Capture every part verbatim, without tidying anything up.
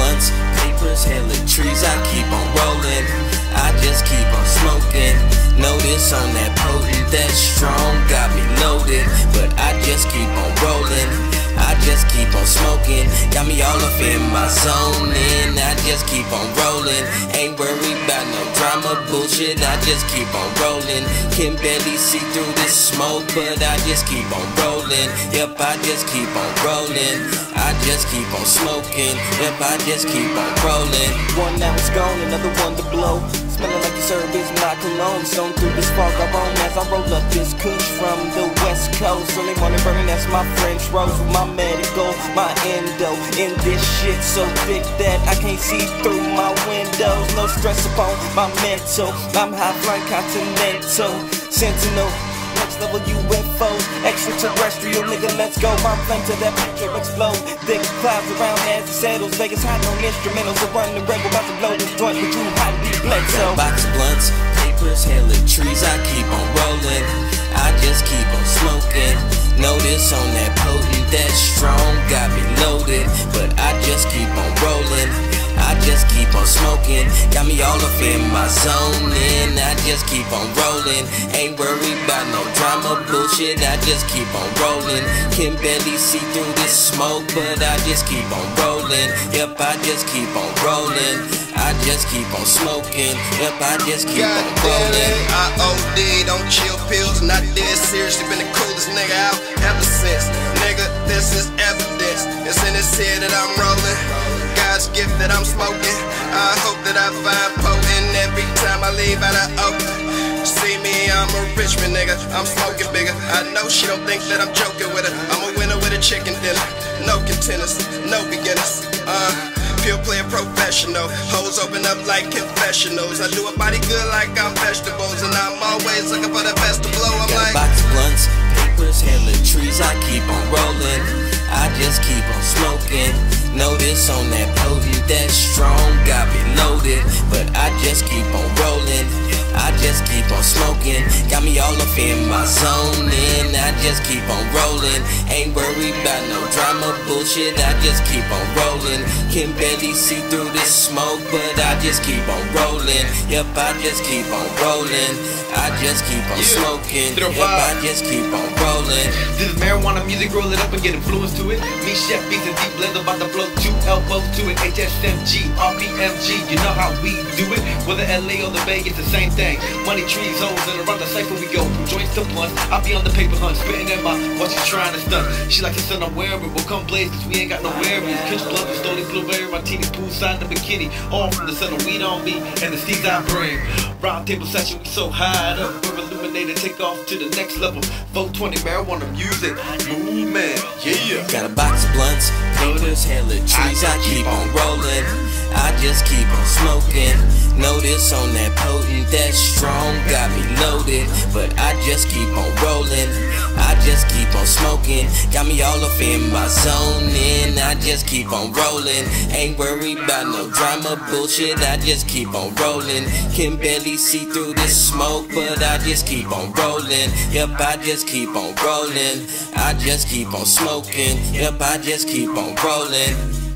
blunts, papers, hella trees, I keep on rolling. I just keep on smoking. Notice on that potent, that strong, got me loaded. But I just keep on rolling. I just keep on smoking. Got me all up in my zone, and I just keep on rolling. Ain't worried about no drama, bullshit, I just keep on rolling. Can barely see through this smoke, but I just keep on rolling. Yep, I just keep on rolling. I just keep on smoking. Yep, I just keep on rolling. One now is gone, another one to blow. Smelling like the service, my cologne. Sewn through this fog I roam as I roll up this kush from the west coast. Early morning burning, that's my French rose with my medical, my endo. In this shit so thick that I can't see through my windows. No stress upon my mental. I'm high flying continental, sentinel. Next level U F Os, extraterrestrial nigga, let's go. My flame to that picture explode. Thick clouds around as it settles. Vegas hot on instrumentals. I run the rebel, about to blow this joint with you hot deep blood. So box of blunts, papers, hella trees, I keep on rolling. I just keep on smoking. Notice on that potent, that strong, got me loaded. But I just keep on rolling. I just keep on smoking. Got me all up in my zone, and I just keep on rolling. Ain't worried about no drama, bullshit, I just keep on rolling. Can barely see through this smoke, but I just keep on rolling. Yep, I just keep on rolling. I just keep on smoking. Yep, I just keep God on rolling. I O D'd on chill pills, not dead seriously. Been the coolest nigga out ever since. Nigga, this is evidence. It's in this here that I'm rolling. God's gift that I'm smoking. I hope that I find potent every time I leave out of Oakland. See me, I'm a Richmond nigga. I'm smoking bigger. I know she don't think that I'm joking with her. I'm a winner with a chicken dinner. No contenders, no beginners. Uh, pure player professional. Hoes open up like confessionals. I do a body good like I'm vegetables, and I'm always looking for the best to blow. I'm Got like a box of blunts, papers, hella trees, I keep on rolling. I just keep on smoking. Notice on that potent, that strong, got me loaded. But I just keep on rolling. I just keep on smoking. Got me all up in my zone, and I just keep on rolling. Ain't worried about no drama, bullshit, I just keep on rolling. Can barely see through this smoke, but I just keep on rolling. Yep, I just keep on rolling. I just keep on Yeah. smoking. Yep, I just keep on rolling. This is marijuana music, roll it up and get influence to it. Me, Chef Beats, and Deep Blend about to blow two elbows to it. H S M G, R P M G, you know how we do it. Whether L A or the Bay, it's the same thing. Money, trees, hoes, and around the cypher we go. From joints to blunts, I be on the paper hunt, spitting in my what she trying to stunt. She like the sun I'm wearing, we'll come blaze, cause we ain't got no wearing. Kush blood, slowly blueberry, martini, poolside, the bikini. All from the sun of weed on me, and the seeds I bring. Round table session, we so high up, we're illuminated, take off to the next level. four twenty marijuana music, movement, yeah. Got a box of blunts, papers, hella trees, I keep on rolling. I just keep on smoking. Notice on that potent, that strong, got me loaded. But I just keep on rolling. I just keep on smoking. Got me all up in my zone, and I just keep on rolling. Ain't worried about no drama, bullshit, I just keep on rolling. Can barely see through this smoke, but I just keep on rolling. Yep, I just keep on rolling. I just keep on smoking. Yep, I just keep on rolling.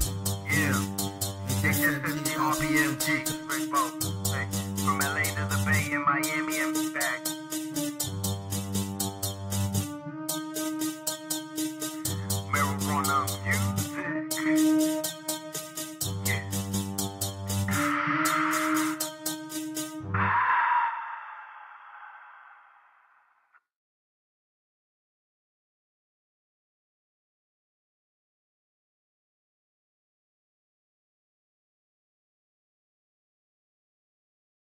H S M G, R P M G, from L A to the Bay and Miami and back. Marijuana.